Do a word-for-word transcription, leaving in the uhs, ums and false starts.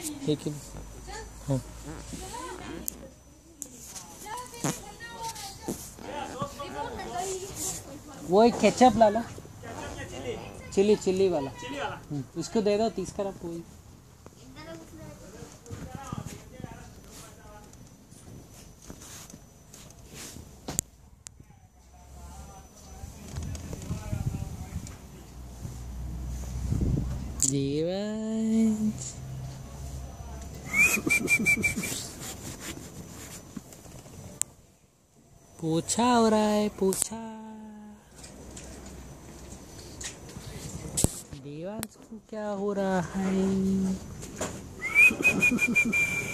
एक ही। हाँ। वो एक केचप ला लो, चिली चिली वाला। इसको दे दो, तीस का कोई। जीवन पूछा हो रहा है, पूछा देवांश को क्या हो रहा है।